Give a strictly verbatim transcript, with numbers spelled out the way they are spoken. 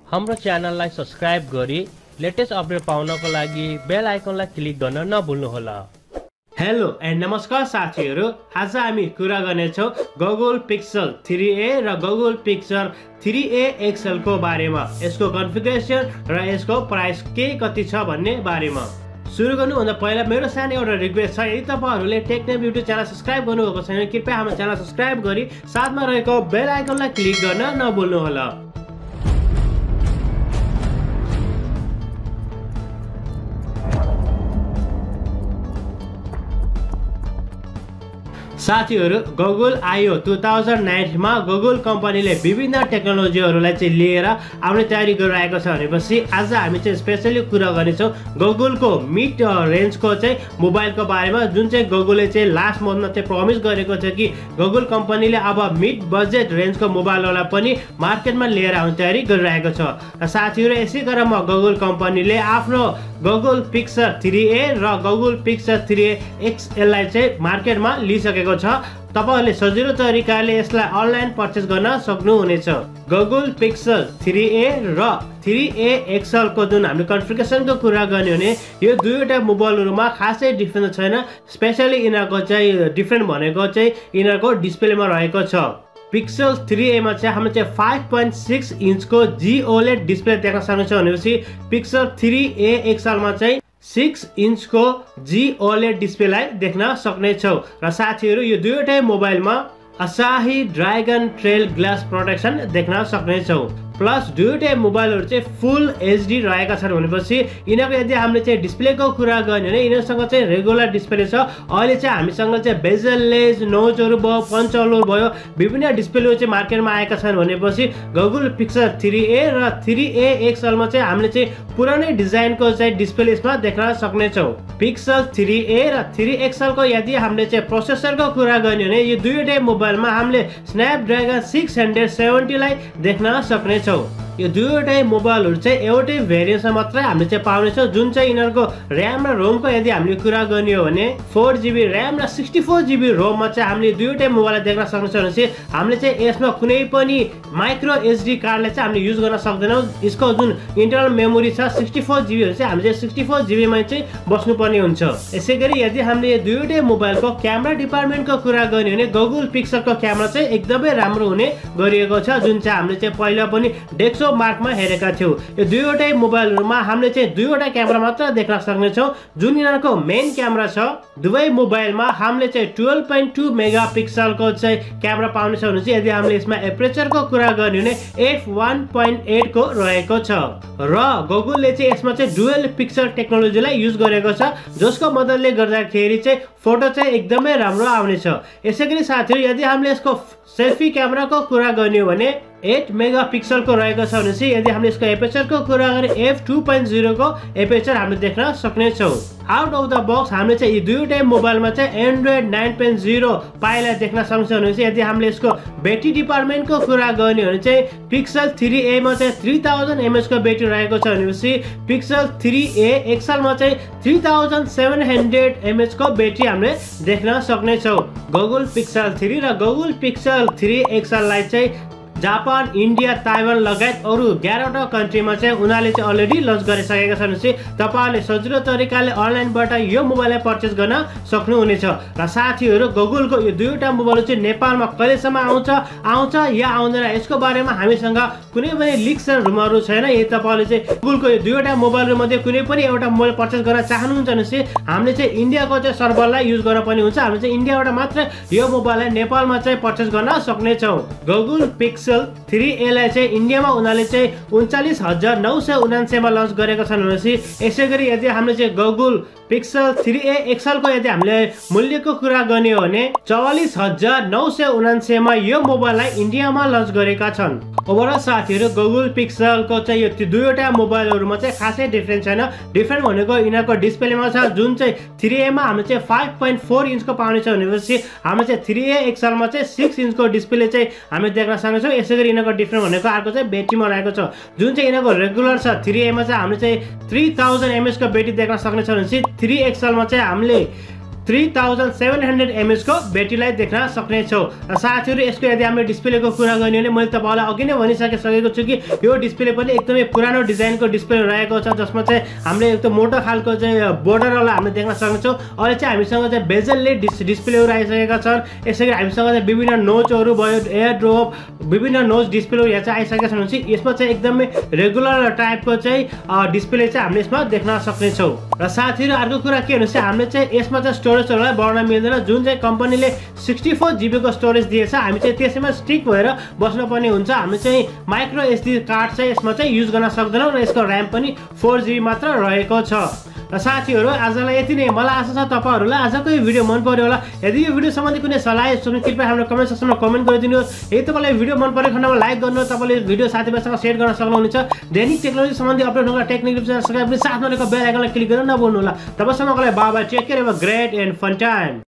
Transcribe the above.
हाम्रो च्यानललाई सब्स्क्राइब गरी लेटेस्ट अपडेट पाउनको लागि बेल आइकनलाई क्लिक गर्न नभुल्नुहोला। हेलो एन्ड नमस्कार साथीहरू, आज हामी कुरा गर्नेछौँ गुगल पिक्सल थ्री ए र Google pixel three A XL को बारेमा, यसको कन्फिगरेसन र यसको प्राइस के कति छ भन्ने बारेमा। सुरु गर्नुभन्दा पहिला मेरो सानो एउटा रिक्वेस्ट छ, यदि तपाईहरुले टेक्नेप युट्युब च्यानल सब्स्क्राइब गर्नुभएको छैन कृपया हाम्रो च्यानल सब्स्क्राइब गरी साथमा रहेको बेल आइकनलाई क्लिक गर्न नभुल्नुहोला। साथीहरु, गुगल आयो टु थाउजन्ड नाइन मा गुगल कम्पनीले विभिन्न टेक्नोलोजीहरुलाई चाहिँ लिएर आउने तयारी गरिरहेको छ भनेपछि आज हामी चाहिँ स्पेशली कुरा गर्नेछौँ गुगलको मिड रेन्जको चाहिँ मोबाइलको बारेमा, जुन चाहिँ गुगलले चाहिँ लास्ट मन्थमा चाहिँ प्रमिस गरेको छ कि गुगल कम्पनीले अब मिड बजेट रेन्जको मोबाइलहरुलाई पनि मार्केटमा लिएर आउने तयारी गरिरहेको छ। र साथीहरु, यसै क्रममा गुगल कम्पनीले आफ्नो गुगल पिक्सल थ्री ए र Google pixel three A XL लाई चाहिँ मार्केटमा लिइसकेको छ। तपाईहरुले सजिलो तरिकाले यसलाई अनलाइन पर्चेस गर्न सक्नुहुनेछ। गुगल पिक्सल थ्री ए र थ्री ए एक्सएल को जुन हामीले कन्फिगरेसनको कुरा गर्ने भने यो दुईवटा मोबाइलहरुमा खासै डिफरेन्स छैन। स्पेशली यिनीहरुको चाहिँ डिफरेन्ट भनेको चाहिँ यिनीहरुको डिस्प्लेमा रहेको छ। पिक्सल थ्री ए मा चाहिँ हामीले चाहिँ फाइभ पोइन्ट सिक्स इन्चको जी ओलेड डिस्प्ले देख्न सक्छौँ भनेपछि पिक्सल थ्री ए एक्सएल मा चाहिँ सिक्स इन्चको जी ओलेड डिस्प्लेलाई देख्न सक्नेछौँ। र साथीहरु, यो दुईवटै मोबाइलमा असाही ड्रागन ट्रेल ग्लास प्रोटेक्सन देख्न सक्नेछौँ। प्लस दुईवटै मोबाइलहरु चाहिँ फुल एचडी रहेका छन् भनेपछि यिनीहरुको यदि हामीले चाहिँ डिस्प्लेको कुरा गर्ने भने यिनीहरुसँग चाहिँ रेगुलर डिस्प्ले छ। अहिले चाहिँ हामीसँग चाहिँ बेजललेस नोचहरु भयो, पन्चहरु भयो, विभिन्न डिस्प्लेहरु चाहिँ मार्केटमा आएका छन् भनेपछि गुगल पिक्सल थ्री ए र थ्री ए एक्सएल मा चाहिँ हामीले चाहिँ पुरानै डिजाइनको चाहिँ डिस्प्ले यसमा देख्न सक्नेछौँ। पिक्सल थ्री ए र थ्री एक्सएल को यदि हामीले चाहिँ प्रोसेसरको कुरा गर्ने भने यो दुईवटै मोबाइलमा हामीले स्न्यापड्रागन सिक्स हन्ड्रेड सेभेन्टी लाई देख्न सक्नेछौँ। यो दुईवटै मोबाइलहरु चाहिँ एउटै भेरिएन्टमा मात्रै हामीले चाहिँ पाउनेछौँ, जुन चाहिँ यिनीहरुको र्याम र रोमको यदि हामीले कुरा गर्ने हो भने फोर जिबी र्याम र सिक्सटी फोर जिबी रोममा चाहिँ हामीले दुईवटै मोबाइल देख्न सक्नेछौँ। भनेपछि हामीले चाहिँ यसमा कुनै पनि माइक्रो एचडी कार्डले चाहिँ हामीले युज गर्न सक्दैनौँ। यसको जुन इन्टरनल मेमोरी छ सिक्सटी फोर जिबी हो चाहिँ हामीले चाहिँ सिक्सटी फोर जिबी मा चाहिँ बस्नुपर्ने हुन्छ। यसैगरी यदि हामीले दुईवटै मोबाइलको क्यामेरा डिपार्टमेन्टको कुरा गर्ने भने गुगल पिक्सलको क्यामेरा चाहिँ एकदमै राम्रो हुने गरिएको छ, जुन चाहिँ हामीले चाहिँ पहिला पनि डेक्सो मार्कमा हेरेका थियौँ। यो दुईवटै मोबाइलहरुमा हामीले चाहिँ दुईवटा क्यामेरा मात्र देख्न सक्नेछौँ, जुन यिनीहरुको मेन क्यामेरा छ। दुवै मोबाइलमा हामीले चाहिँ ट्वेल्भ पोइन्ट टू मेगा पिक्सलको चाहिँ क्यामेरा पाउनेछौँ भने चाहिँ यदि हामीले यसमा एपरेचरको कुरा गर्ने भने एफ वान पोइन्ट एट को रहेको छ। र गुगलले चाहिँ यसमा चाहिँ डुअल पिक्सल टेक्नोलोजीलाई युज गरेको छ, जसको मद्दतले गर्दाखेरि चाहिँ फोटो चाहिँ एकदमै राम्रो आउनेछ। यसैगरी साथीहरु, यदि हामीले यसको सेल्फी क्यामेराको कुरा गर्ने हो भने एट मेगा पिक्सल को रहेको छ भनेपछि यदि हामीले यसको एपरेचरको कुरा गर्ने एफ टू पोइन्ट जीरो को एपरेचर हामीले देख्न सक्नेछौँ। आउट अफ द बक्स हामीले चाहिँ यी दुईवटै मोबाइलमा चाहिँ एन्ड्रोइड नाइन पोइन्ट जीरो पाइलाई देख्न सक्छौँ भनेपछि यदि हामीले यसको ब्याट्री डिपार्टमेन्टको कुरा गर्ने भने चाहिँ पिक्सल थ्री ए मा चाहिँ थ्री थाउजन्ड एमएच को ब्याट्री रहेको छ भनेपछि पिक्सल थ्री ए एक्सएल मा चाहिँ three thousand seven hundred mAh को ब्याट्री हामीले देख्न सक्नेछौँ। गुगल पिक्सल थ्री र गुगल पिक्सल थ्री एक्सएल लाई चाहिँ जापान, इन्डिया, ताइवान लगायत अरू एघारवटा कन्ट्रीमा चाहिँ उनीहरूले चाहिँ अलरेडी लन्च गरिसकेका छन्। भने तपाईहरुले सजिलो तरिकाले अनलाइनबाट यो मोबाइललाई पर्चेस गर्न सक्नुहुनेछ। र साथीहरु, गुगलको यो दुईवटा मोबाइल चाहिँ नेपालमा कहिलेसम्म आउँछ आउँछ या आउँदैन यसको बारेमा हामीसँग कुनै पनि लिक्स र रुमरहरु छैन। यदि तपाईहरुले चाहिँ गुगलको यो दुईवटा मोबाइलहरुमध्ये कुनै पनि एउटा मोबाइल पर्चेस गर्न चाहनुहुन्छ भने हामीले चाहिँ इन्डियाको चाहिँ सर्भरलाई युज गर्न पनि हुन्छ। हामीले चाहिँ इन्डियाबाट मात्र यो मोबाइललाई नेपालमा चाहिँ पर्चेस गर्न सक्नेछौँ। गुगल पिक्सल थ्री ए लाई चाहिँ इन्डियामा उनीहरूले चाहिँ उन्चालिस हजार नौ सय उनान्सयमा लन्च गरेका छन् भनेपछि यसैगरी यदि हामीले चाहिँ Google pixel three A XL को यदि हामीले मूल्यको कुरा गर्ने हो भने चौवालिस हजार नौ सय उनान्सयमा यो मोबाइललाई इन्डियामा लन्च गरेका छन्। ओभरअल साथीहरु, गुगल पिक्सलको चाहिँ यो दुईवटा मोबाइलहरुमा चाहिँ खासै डिफरेन्स छैन। डिफरेन्ट भनेको यिनीहरुको डिस्प्लेमा छ, जुन चाहिँ थ्री ए मा हामीले चाहिँ फाइभ पोइन्ट फोर इन्चको पाउनेछ भनेपछि हामीले चाहिँ थ्री ए एक्सएल मा चाहिँ सिक्स इन्चको डिस्प्ले चाहिँ हामी देख्न सक्नेछौँ। यसैगरी यिनीहरुको डिफरेन्ट भनेको अर्को चाहिँ ब्याट्रीमा रहेको छ, जुन चाहिँ यिनीहरुको रेगुलर छ थ्री ए मा चाहिँ हामीले चाहिँ थ्री थाउजन्ड एमएच को ब्याट्री देख्न सक्नेछौँ भनेपछि थ्री एक्सएल मा चाहिँ हामीले थ्री थाउजन्ड सेभेन हन्ड्रेड एमएचको ब्याट्रीलाई देख्न सक्नेछौँ। र साथीहरू यसको यदि हामीले डिस्प्लेको कुरा गर्ने भने मैले तपाईँलाई अघि नै भनिसकिसकेको छु कि यो डिस्प्ले पनि एकदमै पुरानो डिजाइनको डिस्प्ले रहेको छ, जसमा चाहिँ हामीले एकदम मोटो खालको चाहिँ बोर्डरवाला हामीले देख्न सक्छौँ। अहिले चाहिँ हामीसँग चाहिँ बेजलले डिस डिस्प्लेहरू आइसकेका छन्। यसै गरी हामीसँग चाहिँ विभिन्न नोचहरू भयो, एयर ड्रप, विभिन्न नोच डिस्प्लेहरू यहाँ चाहिँ आइसकेका छन्। यसमा चाहिँ एकदमै रेगुलर टाइपको चाहिँ डिस्प्ले चाहिँ हामीले यसमा देख्न सक्नेछौँ। र साथीहरू अर्को कुरा के भन्नुहोस्, हामीले चाहिँ यसमा चाहिँ स्टोरेजहरूलाई बढ्न मिल्दैन। जुन चाहिँ कम्पनीले सिक्सटी फोर जिबीको स्टोरेज दिएछ, हामी चाहिँ त्यसैमा स्टिक भएर बस्नुपर्ने हुन्छ। हामी चाहिँ माइक्रो एसडी कार्ड चाहिँ यसमा चाहिँ युज गर्न सक्दैनौँ र यसको ऱ्याम पनि फोर जिबी मात्र रहेको छ। र साथीहरू आजलाई यति नै। मलाई आशा छ तपाईँहरूलाई आजको यो भिडियो मन पर्यो होला। यदि यो भिडियो सम्बन्धी कुनै सल्लाह सुन्नु कृपया हाम्रो कमेन्ट सेक्सनमा कमेन्ट गरिदिनुहोस्। यदि तपाईँलाई भिडियो मन परेको खण्डमा लाइक गर्नुहोस्, तपाईँले भिडियो साथीभाइसँग सेयर गर्न सक्नुहुनेछ। दैनिक टेक्नोलोजी सम्बन्धी अपडेट हुँदा टेक्निक च्यानल सब्सक्राइब गरी साथमा रहेको बेल आइकनलाई क्लिक गरेर नभुल्नु होला। तबसम्मको लागि bye bye, take care, have a great and fun time.